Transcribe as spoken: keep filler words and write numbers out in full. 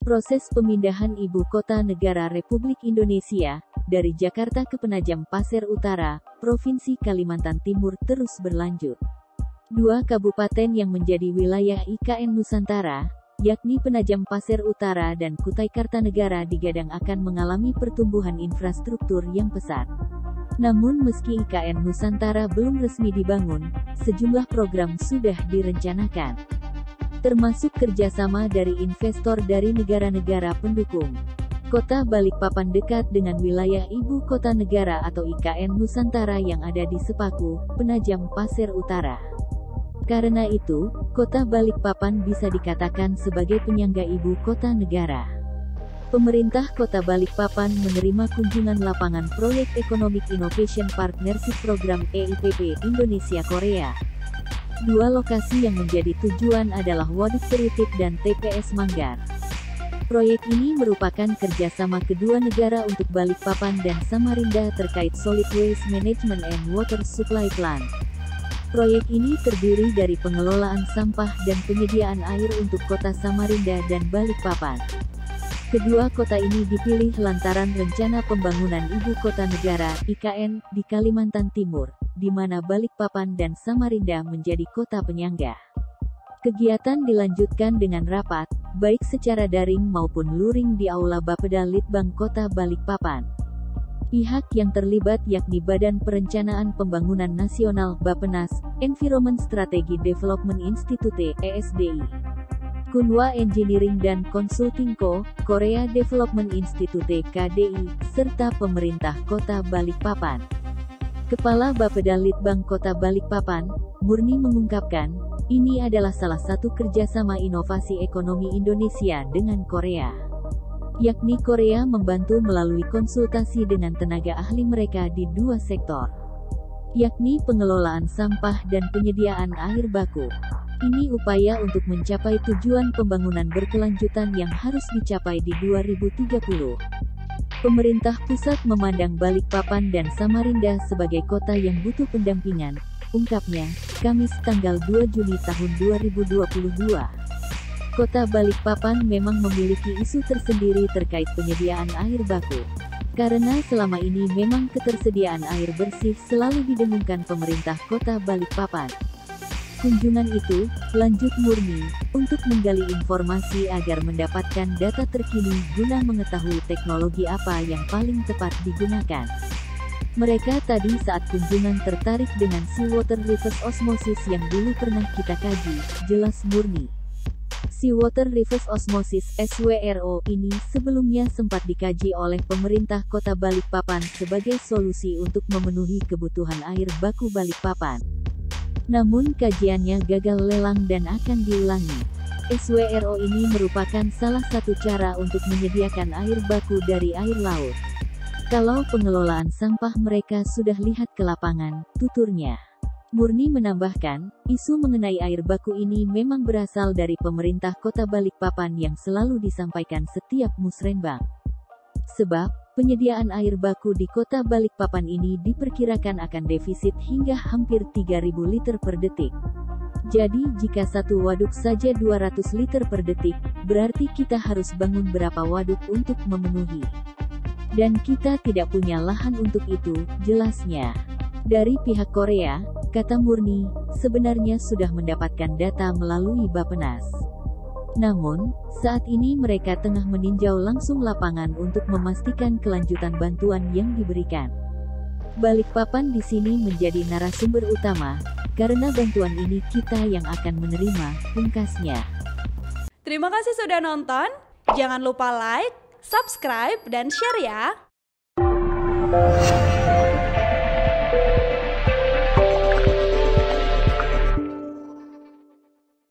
Proses pemindahan ibu kota negara Republik Indonesia dari Jakarta ke Penajam Pasir Utara, Provinsi Kalimantan Timur terus berlanjut. Dua kabupaten yang menjadi wilayah I K N Nusantara, yakni Penajam Pasir Utara dan Kutai Kartanegara digadang akan mengalami pertumbuhan infrastruktur yang pesat. Namun meski I K N Nusantara belum resmi dibangun, sejumlah program sudah direncanakan, termasuk kerjasama dari investor dari negara-negara pendukung. Kota Balikpapan dekat dengan wilayah ibu kota negara atau I K N Nusantara yang ada di Sepaku, Penajam Pasir Utara. Karena itu, Kota Balikpapan bisa dikatakan sebagai penyangga ibu kota negara. Pemerintah Kota Balikpapan menerima kunjungan lapangan Proyek Economic Innovation Partnership Program E I P P Indonesia Korea. Dua lokasi yang menjadi tujuan adalah Waduk Peritik dan T P S Manggar. Proyek ini merupakan kerjasama kedua negara untuk Balikpapan dan Samarinda terkait Solid Waste Management and Water Supply Plan. Proyek ini terdiri dari pengelolaan sampah dan penyediaan air untuk kota Samarinda dan Balikpapan. Kedua kota ini dipilih lantaran rencana pembangunan ibu kota negara I K N di Kalimantan Timur, di mana Balikpapan dan Samarinda menjadi kota penyangga. Kegiatan dilanjutkan dengan rapat, baik secara daring maupun luring di Aula Bapeda Litbang Kota Balikpapan. Pihak yang terlibat yakni Badan Perencanaan Pembangunan Nasional Bappenas, Environment Strategy Development Institute E S D I, Kunwa Engineering dan Consulting Co., Korea Development Institute K D I, serta pemerintah Kota Balikpapan. Kepala Bapeda Litbang Kota Balikpapan, Murni mengungkapkan, ini adalah salah satu kerjasama inovasi ekonomi Indonesia dengan Korea, yakni Korea membantu melalui konsultasi dengan tenaga ahli mereka di dua sektor, yakni pengelolaan sampah dan penyediaan air baku. Ini upaya untuk mencapai tujuan pembangunan berkelanjutan yang harus dicapai di dua ribu tiga puluh. Pemerintah pusat memandang Balikpapan dan Samarinda sebagai kota yang butuh pendampingan, ungkapnya, Kamis tanggal dua Juni tahun dua ribu dua puluh dua. Kota Balikpapan memang memiliki isu tersendiri terkait penyediaan air baku. Karena selama ini memang ketersediaan air bersih selalu didengungkan pemerintah Kota Balikpapan. Kunjungan itu, lanjut Murni, untuk menggali informasi agar mendapatkan data terkini guna mengetahui teknologi apa yang paling tepat digunakan. Mereka tadi saat kunjungan tertarik dengan seawater reverse osmosis yang dulu pernah kita kaji, jelas Murni. Seawater reverse osmosis S W R O ini sebelumnya sempat dikaji oleh pemerintah Kota Balikpapan sebagai solusi untuk memenuhi kebutuhan air baku Balikpapan. Namun kajiannya gagal lelang dan akan diulangi. S W R O ini merupakan salah satu cara untuk menyediakan air baku dari air laut. Kalau pengelolaan sampah mereka sudah lihat ke lapangan, tuturnya. Murni menambahkan, isu mengenai air baku ini memang berasal dari pemerintah Kota Balikpapan yang selalu disampaikan setiap musrenbang. Sebab, penyediaan air baku di Kota Balikpapan ini diperkirakan akan defisit hingga hampir tiga ribu liter per detik. Jadi jika satu waduk saja dua ratus liter per detik, berarti kita harus bangun berapa waduk untuk memenuhi. Dan kita tidak punya lahan untuk itu, jelasnya. Dari pihak Korea, kata Murni, sebenarnya sudah mendapatkan data melalui Bappenas. Namun, saat ini mereka tengah meninjau langsung lapangan untuk memastikan kelanjutan bantuan yang diberikan. Balikpapan di sini menjadi narasumber utama, karena bantuan ini kita yang akan menerima, pungkasnya. Terima kasih sudah nonton, jangan lupa like, subscribe, dan share ya!